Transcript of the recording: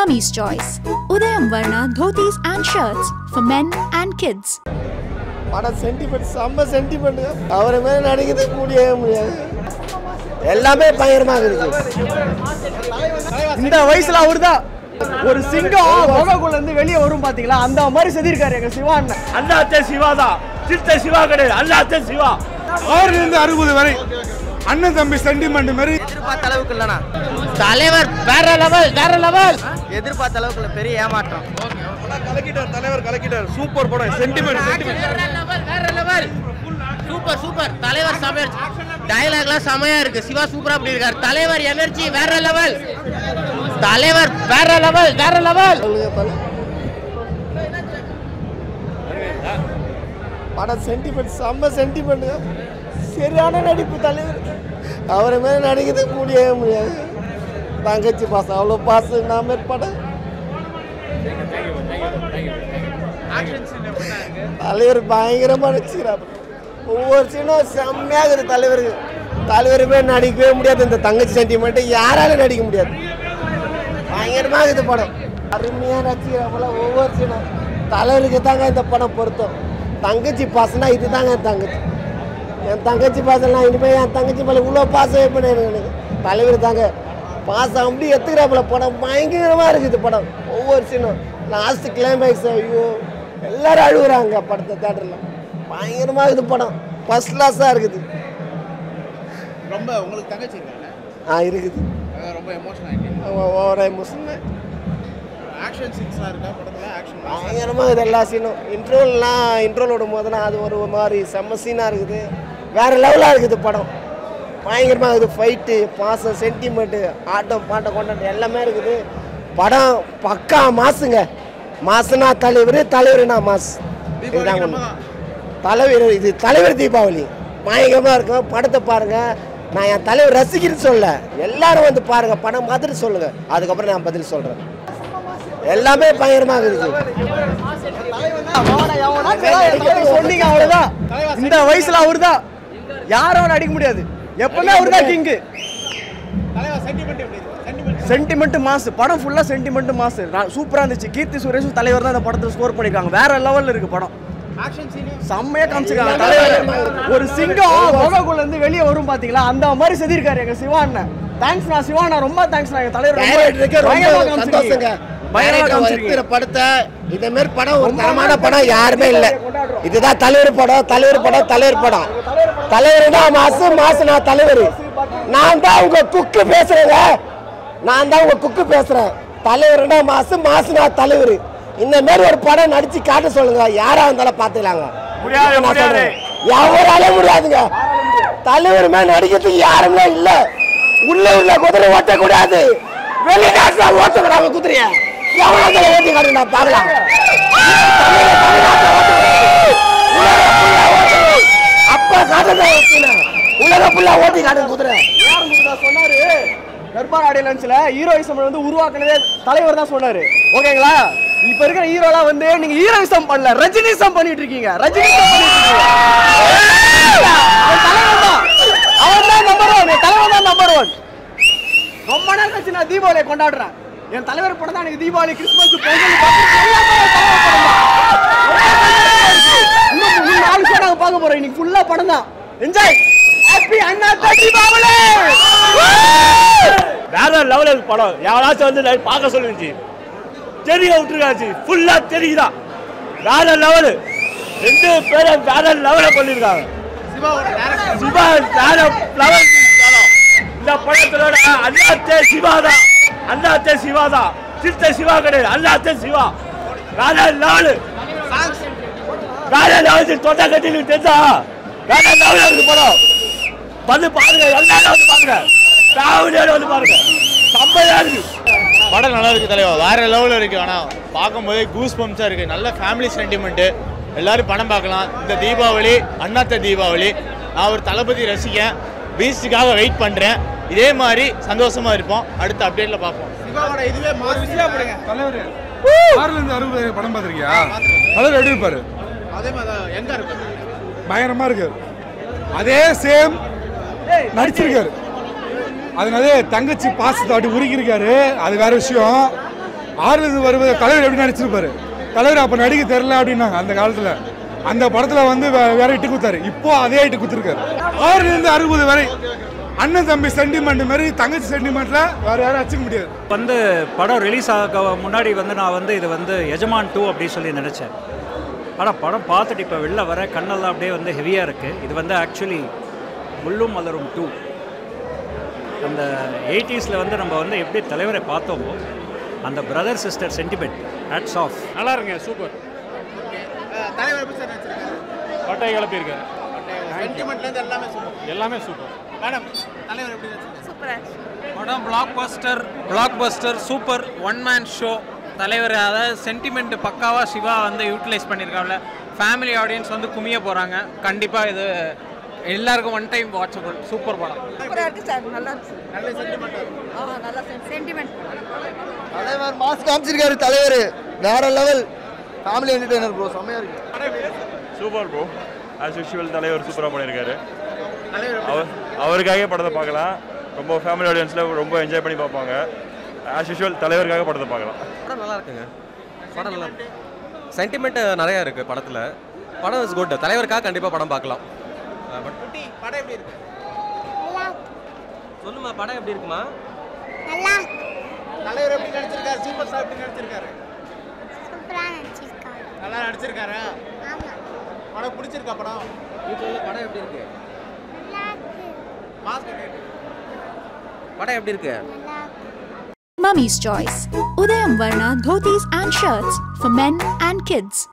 Mummy's Choice. Udayam Varna dhotis and shirts for men and kids. படம் sentiment செம்ம sentiment. அவரை மேலே நடிக்கிறது முடியவே முடியாது. எல்லாமே பயங்கரமாக இருக்கு. இந்த வயசுல அவர்தான் ஒரு சிங்கம் முகக்குள்ள இருந்து வெளியே வரும் பாத்தீங்களா, அந்த மாதிரி செதிருக்காரு எங்க சிவா அண்ணன். அண்ணாத்தே சிவாதா, சித்த சிவா கிடையாது, அண்ணாத்தே சிவா. 6 லிருந்து 60 வரை அண்ணன் தம்பி சென்டிமெண்ட் மாதிரி எதிர்பார்த்த அளவுக்கு இல்லனா தலைவர் வேற லெவல். எதிர்பார்த்த அளவுக்கு பெரிய ஏமாற்றம். கலக்கிட்டார் தலைவர், கலக்கிட்டார். சூப்பர் படம், சென்டிமெண்ட் வேற லெவல். சூப்பர் தலைவர் சமையல் டயலாக்லாம் செமையா இருக்கு. சிவா சூப்பரா பண்ணிருக்காரு. தலைவர் எனர்ஜி வேற லெவல். தலைவர் வேற லெவல். படம் சென்டிமெண்ட் செம்ம சென்டிமெண்ட். சரியான நடிப்பு தலைவர். அவரை மேலே நடிக்கிறது முடியவே முடியாது. தங்கச்சி பாசம் அவ்வளோ பாசம் நாம படம். தலைவர் பயங்கரமாக நடிச்சுக்கிறார். ஒவ்வொரு சீனும் செம்மையாக இருக்குது தலைவருக்கு. தலைவருமே நடிக்கவே முடியாது. இந்த தங்கச்சி சென்டிமெண்ட்டு யாராலும் நடிக்க முடியாது. பயங்கரமாக இருக்குது படம். அருமையாக நடிச்சுக்கிறாப்புல ஒவ்வொரு சீனும். தலைவருக்கு தாங்க இந்த படம் பொருத்தம். தங்கச்சி பாசனா இது தாங்க என் தங்கச்சி பாசம்லாம் இனிமேல் என் தங்கச்சி மேலே இவ்வளோ பாசமே பண்ணிடுங்க எனக்கு. தலைவர் தாங்க பாசம் அப்படி எடுத்துக்கிறாப்புல. படம் பயங்கரமாக இருக்குது படம். ஒவ்வொரு சீனும் லாஸ்ட் கிளைமேக்ஸ் ஐயோ எல்லாரும் அழுகுறாங்க படத்தை தேட்டரில். பயங்கரமாக இருக்குது படம். ஃபர்ஸ்ட் கிளாஸாக இருக்குது. ரொம்ப உங்களுக்கு தங்கச்சி இருக்காங்க? இருக்குது. ரொம்ப எமோஷனல் ஓவர எமோஷன். ஆக்ஷன் சீன்ஸ்லாம் இருக்கா படத்தில்? ஆக்ஷன் பயங்கரமாக இருக்குது எல்லா சீனும். இன்ட்ரோல் விடும் போதுனா அது ஒரு மாதிரி செம்ம சீனாக இருக்குது. வேறு லெவலாக இருக்குது படம். பயங்கரமாக இருக்குது. ஃபைட்டு, பாசம், சென்டிமெண்ட்டு, ஆட்டம் பாட்டம் கொண்டாட்டம் எல்லாமே இருக்குது. படம் பக்கா மாசுங்க. மாசுனா தலைவர்னா மாஸ். இதுதாங்க தலைவர். இது தலைவர் தீபாவளி பயங்கரமாக இருக்கும். படத்தை பாருங்கள். நான் என் தலைவர் ரசிக்கிறேன்னு சொல்ல, எல்லாரும் வந்து பாருங்கள், படம் பார்த்துட்டு சொல்லுங்கள். அதுக்கப்புறம் நான் பதில் சொல்கிறேன். எல்லாமே பயங்கரமாக இருக்கு. சொன்னீங்க அவ்வளவுதான். இந்த வயசுல அவர்தான் யாரும் நடிக்க முடியாது. எப்பவுமே அவர்தான் கிங்கு. Sentiment mass. படம் ஃபுல்லா சென்டிமெண்ட் மாஸ். சூப்பரா இருந்துச்சு. கீர்த்தி சுரேஷும் தலைவர் தான் இந்த படத்துல ஸ்கோர் பண்ணிருக்காங்க. வேற லெவல்ல இருக்கு படம். செம்மையா காமிச்சிருக்காங்க. தலைவர் ஒரு சிங்கம் முகக்குள்ள இருந்து வெளியே வரும் பாத்தீங்களா, அந்த மாதிரி செதிருக்காரு எங்க சிவா அண்ணன். தேங்க்ஸ் நான் சிவா அண்ணா, ரொம்ப தேங்க்ஸ் நான். தலைவர் சந்தோஷங்க. படத்தை இந்த மாதிரி படம் ஒரு தரமான படம் யாருமே இல்லை. இதுதான் தலைவர் படம். தலைவர்னா மாசுனா தலைவர். நான் தான் உங்க குக்கு பேசுறேன். தலைவர்னா மாசுனா தலைவர். இந்த மாதிரி ஒரு படம் நடிச்சு காட்ட சொல்லுங்க. யாரா இருந்தாலும் பாத்துக்கலாங்க. எவராலே முடியாதுங்க. தலைவர் மேல நடிக்கிறதுக்கு யாருமே இல்ல. உள்ள குதிரை ஓட்டக்கூடாது. வெளிநாட்டுல ஓட்டுக்கிறாங்க குதிரைய. எவ்வளவு ஓட்டி காட்டுங்க பாக்கலாம். அப்ப காட்டுங்க உலக ஃபுல்லா ஓட்டி காட்டுங்க குதிரை. சொன்னாரு தர்பார் ஆடியோ லான்ச்ல ஹீரோயிசம் வந்து உருவாக்குனதே தலைவர் தான் சொன்னாரு. ஓகேங்களா? இப்ப இருக்கிற ஹீரோலாம் வந்து நீங்க ஹீரோயிசம் பண்ணல, ரஜினிசம் பண்ணிட்டு இருக்கீங்க. அவன் தான் நம்பர் 1. ரொம்ப நாள் கழிச்சு நான் தீபாவளியை கொண்டாடுறேன். என் தலைவர் படம் தான் எனக்கு தீபாவளி, கிறிஸ்துமஸ், பொங்கல் இன்னும் 4 ஷோ நாங்க பார்க்க போறோம். இன்னைக்கு ஃபுல்லா படம் தான். என்ஜாய். ஹாப்பி அண்ணாத்த தீபாவளி. வேற லெவலுக்கு படம். யாராச்சும் வந்து பார்க்க சொல்லுச்சு. தெரிய விட்டுருக்காச்சு. ஃபுல்லா தெரியுதா. வேற லெவலு. 2 பேரும் வேற லெவல பண்ணிருக்காங்க. சிவா வேற லெவல். இந்த படத்தோட அண்ணாத்தே சிவாதா, சித்த சிவா கிடையாது, அண்ணாத்தே சிவா. வேற லெவலு. தொண்டை கட்டிட்டு தெரிஞ்சா வேற லெவல இருக்கு படம். வந்து பாருங்க, எல்லாரும் வந்து பாருங்க. ஃபேமிலியோட வந்து பாருங்க. செம்மையா இருக்கு படம். நல்லா இருக்கு தலைவா. வேற லெவலில் இருக்கு. ஆனால் பார்க்கும்போதே கூஸ் பம்ப்ஸாக இருக்கு. நல்ல ஃபேமிலி சென்டிமெண்ட்டு. எல்லாரும் படம் பார்க்கலாம். இந்த தீபாவளி அண்ணாத்த தீபாவளி. நான் ஒரு தளபதி ரசிகன். பீஸ்டுக்காக வெயிட் பண்ணுறேன். இதே மாதிரி சந்தோஷமா இருப்போம். அடுத்த அப்டேட்ல பார்ப்போம். இதுவே தலைவர் 6 லிருந்து 60 வரை படம் பார்த்துருக்கியா? தலைவர் எப்படி இருப்பாரு? அதே மாதிரி எங்க இருக்கு? பயங்கரமா இருக்கு. அதே சேம் நடிச்சிருக்காரு. அதனால தங்கச்சி பாசத்தை அப்படி உருக்கிருக்காரு. அது வேற விஷயம். ஆறுலேருந்து வருவது தலைவர் எப்படி நடிச்சிருப்பாரு. தலைவர் அப்போ நடிக்க தெரில அப்படின்னாங்க அந்த காலத்தில். அந்த படத்தில் வந்து வேற இட்டு கொடுத்தாரு. இப்போ அதே இட்டு கொடுத்துருக்காரு. 6லேருந்து 60 வரை அண்ணன் தம்பி சென்டிமெண்ட் மாதிரி தங்கச்சி சென்டிமெண்ட்டில் வேறு யாரும் வச்சுக்க முடியாது. வந்து படம் ரிலீஸ் ஆக முன்னாடி வந்து நான் வந்து இது வந்து எஜமான் 2 அப்படின்னு சொல்லி நினச்சேன். ஆனால் படம் பார்த்துட்டு இப்போ வெளில வர கண்ணெல்லாம் அப்படியே வந்து ஹெவியாக இருக்குது. இது வந்து ஆக்சுவலி முள்ளும் மலரும் 2. அந்த 80s வந்து நம்ம வந்து எப்படி தலைவரை பார்த்தோமோ அந்த brother sister sentiment hats off. நல்லா இருங்க, சூப்பர். தலைவர் எப்படி சார் நடிச்சிருக்காரு? பட்டை கிளப்பியிருக்காரு. சென்டிமெண்ட்லேருந்து எல்லாமே சூப்பர். மேடம் தலைவர் எப்படி நடிச்சிருக்காரு? சூப்பரா படம் blockbuster super one man show. தலைவர் அதாவது சென்டிமெண்ட் பக்காவாக சிவா வந்து யூட்டிலைஸ் பண்ணியிருக்காங்க. ஃபேமிலி ஆடியன்ஸ் வந்து குமிய போகிறாங்க. கண்டிப்பாக இது எல்லாருக்கும் ஒன் டைம் வாட்சபிள். சூப்பர் படம். சூப்பரா இருக்கு சார். நல்லா இருக்கு. நல்ல சென்டிமெண்ட். நல்ல சென்டிமெண்ட். தலைவர் மாஸ் காமிச்சிருக்காரு. தலைவர் வேற லெவல். Family entertainer bro. செமையா இருக்கு. Super bro. ஆஸ் யூஷுவல் தலைவர் சூப்பராக பண்ணியிருக்காரு. அவருக்காக படத்தை பார்க்கலாம். ரொம்ப ஃபேமிலி ஆடியன்ஸில் ரொம்ப என்ஜாய் பண்ணி பார்ப்பாங்க. ஆஸ் யூஷுவல் தலைவருக்காக படத்தை பார்க்கலாம். படம் நல்லா இருக்குங்க. படம் நல்லா சென்டிமெண்ட் நிறையா இருக்குது படத்தில். படம் இஸ் குட். தலைவருக்காக கண்டிப்பாக படம் பார்க்கலாம். படம் எப்படி இருக்கு? சொல்லுமா, படம் எப்படி இருக்குமா? நல்லா. தலைவர் எப்படி நடிச்சிருக்காரு? சூப்பர் ஸ்டார் எப்படி நடிச்சிருக்காரு? சூப்பரா நடிச்சிருக்காரு. நல்லா நடிச்சிருக்காரா? ஆமா. படம் பிடிச்சிருக்கா? படம் படம் எப்படி இருக்கு? நல்லா இருக்கு. மாஸ்க் படம் எப்படி இருக்கு? நல்லா இருக்கு. Mummy's Choice. Udayam Varna dhotis and shirts for men and kids.